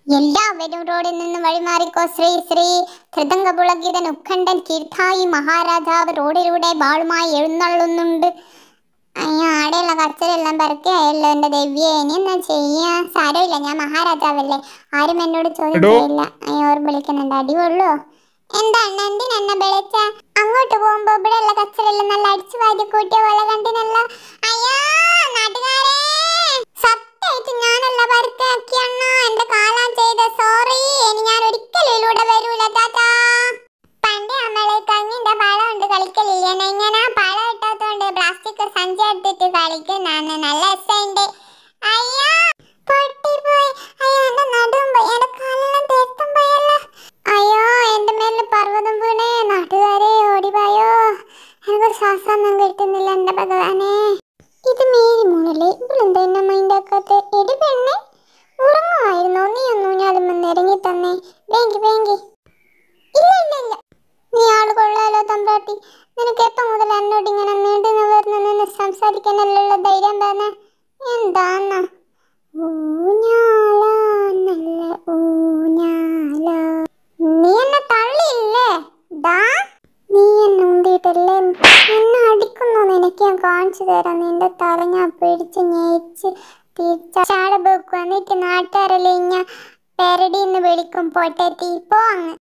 എല്ലാവരും റോഡിൽ നിന്ന് വഴിമാറിക്കോ. ശ്രീ ശ്രീ ധൃതംഗപുളകിതൻ ഉത്കണ്ഠൻ കീർത്തായി മഹാരാജാവ് റോഡിലൂടെ ബാളുമായി എഴുന്നള്ളുന്നുണ്ട്. അയ്യോ, ആടെയുള്ള കച്ചറെല്ലാം പരക്കെയായല്ലോ എന്റെ ദേവിയെ. ഇനി എന്നാ ചെയ്യാ? സാരമില്ല, ഞാൻ മഹാരാജാവല്ലേ, ആരും എന്നോട് ചോദ്യം ചെയ്യില്ല. അയ്യോ, ഓർ വിളിക്കുന്നുണ്ട്. അടികൊള്ളു. എന്താണ് എന്തിനെന്നെ വിളിച്ച? അങ്ങോട്ട് പോകുമ്പോ ഇവിടെ ഉള്ള കച്ചറെല്ലാം നല്ല അടിച്ചു വാരി കൂട്ടിയ പോലെ കണ്ടിനല്ല. അയ്യോ നാട്ടുകാരെ, സത്യമായിട്ട് ഞാനല്ല പരക്കാക്കിയണ്ണ, എന്റെ കാലാൻ ചെയ്ത സോറി. ഇനി ഞാൻ ഒരിക്കലും ഇതിലൂടെ വരൂല താത്താ. പണ്ട് നമ്മള് കഞ്ഞിന്റെ പഴം കൊണ്ട് കളിക്കലില്ലേ, ഇങ്ങനെ പഴം ഇട്ടാത്തോണ്ട് പ്ലാസ്റ്റിക് സഞ്ചി എടുത്തിട്ട് കളിക്കുന്നതാണ്. നല്ല രസമുണ്ട്. അയ്യോ പൊട്ടിപ്പോയി. അയ്യോ എന്റെ നടുവും പോയി, എന്റെ കാലെല്ലാം തീർത്തും പോയല്ലോ. അയ്യോ എന്റെ മേലിൽ പർവ്വതം വീണേ. നാട്ടുകാരെ ഓടിപ്പോയോ, എനിക്കൊരു ശ്വാസമൊന്നും കിട്ടുന്നില്ല എന്റെ ഭഗവാനെ. ഇത് മേരി മോളല്ലേ, ഇവളെന്താ എന്നെ മൈൻഡാക്കാത്തെ? എടി പെണ്ണെ, ഉറങ്ങുമായിരുന്നോ? നീ ഒന്നും ഞാനും ഇറങ്ങി തന്നെ. വേങ്കി വേങ്കി. ഇല്ല ഇല്ല ഇല്ല, നീ ആള് കൊള്ളാലോ തമ്പ്രാട്ടി. നിനക്ക് എപ്പം മുതൽ എന്നോട് ഇങ്ങനെ നീണ്ടു നിവർന്ന് നിന്ന് സംസാരിക്കാനല്ലുള്ള ധൈര്യം പറഞ്ഞ? എന്താന്ന ഊഞ്ഞാല, നല്ല ഊഞ്ഞാല. നീ എന്നെ തള്ളിയില്ലേ? ദാ നീ എന്നെ ഉന്തിയിട്ടല്ലേ എന്നെ അടിക്കുന്നു. നിനക്ക് ഞാൻ കാണിച്ചു തരാം. നിന്റെ തല ഞാൻ പിടിച്ച് ഞെയിച്ച് തിരിച്ചാട വെക്കും. എന്നിട്ട് നാട്ടുകാരല്ലേ ഞാൻ പെരടിന്ന് വിളിക്കും പൊട്ടത്തി. പോ അങ്ങ്.